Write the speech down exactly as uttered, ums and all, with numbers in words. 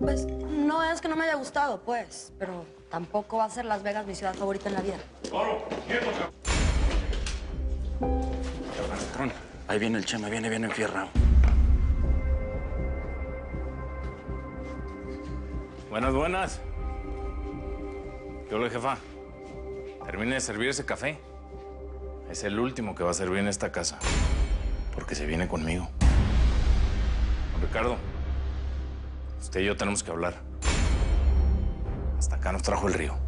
Pues no es que no me haya gustado, pues, pero tampoco va a ser Las Vegas mi ciudad favorita en la vida. ¡Toro! ¡Quieto! Patrón, ahí viene el Chema, viene bien enfierrado. Buenas, buenas. ¿Qué hola, jefa? Termine de servir ese café. Es el último que va a servir en esta casa. Porque se viene conmigo. Don Ricardo, usted y yo tenemos que hablar. Hasta acá nos trajo el río.